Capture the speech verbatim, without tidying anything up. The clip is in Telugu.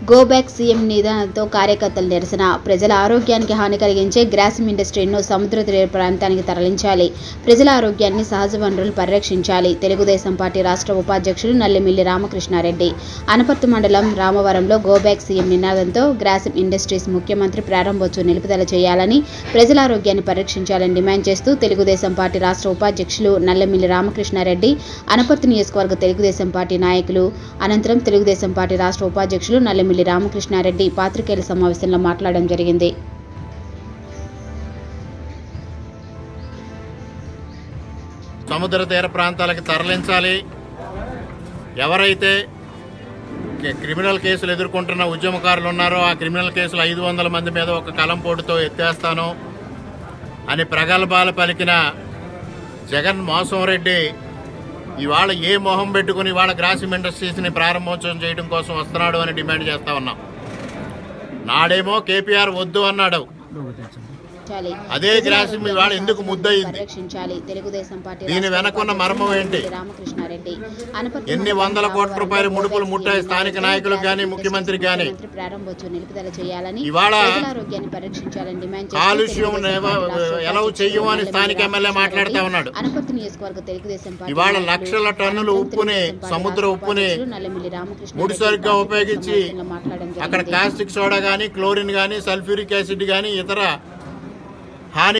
గోబ్యాక్ సీఎం నిదానంతో కార్యకర్తల నిరసన. ప్రజల ఆరోగ్యానికి హాని కలిగించే గ్రాసిమ్ ఇండస్ట్రీను సముద్ర తీర ప్రాంతానికి తరలించాలి. ప్రజల ఆరోగ్యాన్ని, సహజ వనరులు పరిరక్షించాలి. తెలుగుదేశం పార్టీ రాష్ట్ర ఉపాధ్యక్షులు నల్లమిల్లి రామకృష్ణారెడ్డి. అనపర్తి మండలం రామవరంలో గోబ్యాక్ సీఎం నినాదంతో గ్రాసిమ్ ఇండస్ట్రీస్ ముఖ్యమంత్రి ప్రారంభోత్సవం నిలుపుదల చేయాలని, ప్రజల ఆరోగ్యాన్ని పరిరక్షించాలని డిమాండ్ చేస్తూ తెలుగుదేశం పార్టీ రాష్ట్ర ఉపాధ్యక్షులు నల్లమిల్లి రామకృష్ణారెడ్డి, అనపర్తి నియోజకవర్గ తెలుగుదేశం పార్టీ నాయకులు అనంతరం తెలుగుదేశం పార్టీ రాష్ట్ర ఉపాధ్యక్షులు నల్లమిల్లి రామకృష్ణారెడ్డి పాత్రికేయుల సమావేశంలో మాట్లాడడం జరిగింది. సముద్ర తీర ప్రాంతాలకు తరలించాలి. ఎవరైతే క్రిమినల్ కేసులు ఎదుర్కొంటున్న ఉద్యమకారులు ఉన్నారో ఆ క్రిమినల్ కేసులు ఐదు వందల మంది మీద ఒక కలంపోటుతో ఎత్తేస్తాను అని ప్రగల్భాలు పలికిన జగన్మోహన్ రెడ్డి ఇవాళ ఏ మొహం పెట్టుకుని ఇవాళ గ్రాసిమ్ ఇండస్ట్రీస్ని ప్రారంభోత్సవం చేయడం కోసం వస్తున్నాడు అని డిమాండ్ చేస్తా ఉన్నాం. నాడేమో కేపీఆర్ వద్దు అన్నాడు, అదే గ్రాసిమ్ ఇవాళ ఎందుకు ముద్దయింది? దీని వెనకున్న మర్మం ఏంటి? ఎన్ని వందల కోట్ల రూపాయల ముడుపులు ముట్టాయి స్థానిక నాయకులకు కానీ ముఖ్యమంత్రికి కానీ. ఇవాళ కాలుష్యం ఎలా చెయ్యము అని స్థానిక ఎమ్మెల్యే మాట్లాడుతూ ఉన్నాడు. ఇవాళ లక్షల టన్నులు ఉప్పుని, సముద్ర ఉప్పుని ముడిసరుగ్గా ఉపయోగించి అక్కడ కాస్టిక్ సోడా కానీ, క్లోరిన్ కానీ, సల్ఫ్యూరిక్ యాసిడ్ కానీ, ఇతర హాని